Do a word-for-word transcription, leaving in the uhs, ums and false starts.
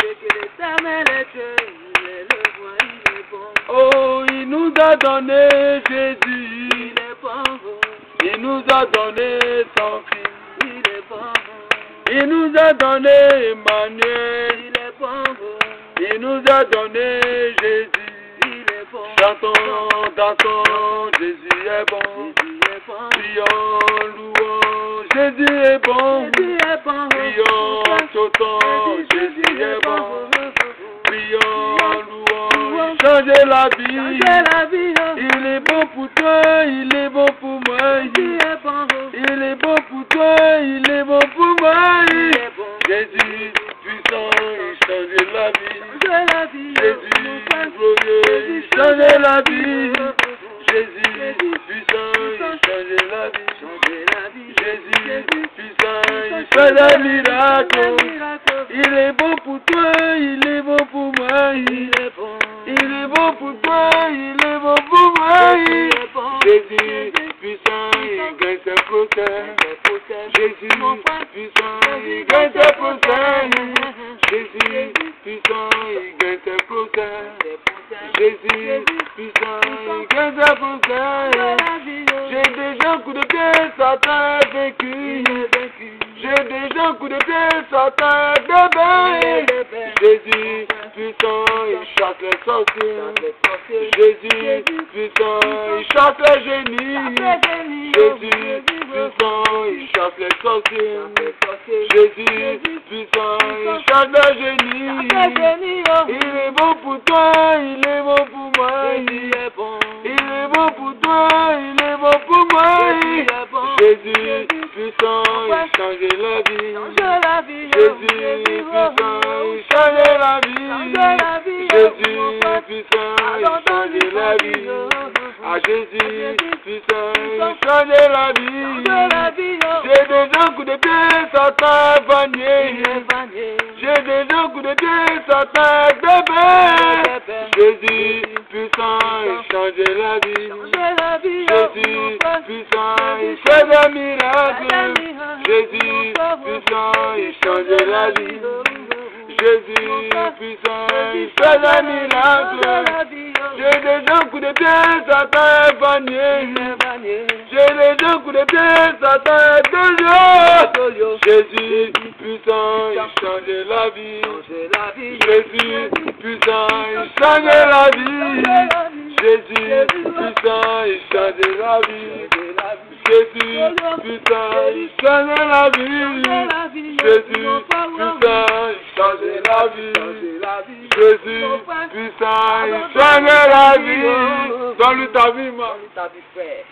que l'Éternel est Dieu, il est le roi, il est bon. Oh, il nous a donné Jésus. Il est bon. Il nous a donné son Fils. Il est bon. Il nous a donné Emmanuel. Il est bon. Il nous a donné Jésus. Il est bon. Chantons, dansons, Jésus est bon. Jésus est bon. Prions, louons, Jésus est bon. Jésus est bon. Prions, sautons, Jésus est bon. Prions, louons, changez la vie. Changez la vie. Il est bon pour toi, il est bon pour moi. Jésus est bon. Il est bon pour toi, il est bon pour moi. Il est bon. Jésus puissant, il change la vie. Changez la vie. Jésus glorieux, il change la vie. Jésus puissant, il change la vie. Changez la vie. Jésus puissant, il fait des miracles. Il est bon pour toi, il est bon pour moi. Il est bon. Il est bon pour toi, il est bon pour moi. Il est bon. Jésus puissant, il gagne ses procès. Jésus puissant, il gagne ses procès. Jésus puissant, il gagne ses procès. Jésus puissant, il gagne ses procès. J'ai déjà coup de pied, Satan est vaincu. J'ai déjà coup de pied, Satan est bébé. Jésus puissant, il chasse les sorciers. Jésus puissant, il chasse les génies. Jésus puissant, il chasse les sorciers. Jésus puissant, il chasse les génies. Il est bon pour toi, il est bon pour moi. Il est bon. Il est bon pour toi, il est bon pour moi. Jésus puissant, il change la vie. Jésus puissant, il change la vie. Jésus puissant, il change la vie. À Jésus puissant, il change la vie. J'ai déjà un coup de pied, Satan est vannier. J'ai déjà un coup de pied, Satan est bébé. Jésus puissant, il change la vie. Jésus puissant, il fait des miracles. Jésus puissant, il change la vie. Jésus puissant, il fait des miracles. J'ai déjà un coup de pied, Satan est vannier. J'ai déjà un coup de pied, Satan est doyo. Jésus puissant, il change la vie. Jésus puissant, il change la vie. Jésus puissant, il change la vie. Jésus puissant, il change la vie. Jésus puissant, il change la vie. Jésus puissant, il change la vie. Donne-lui ta vie, moi.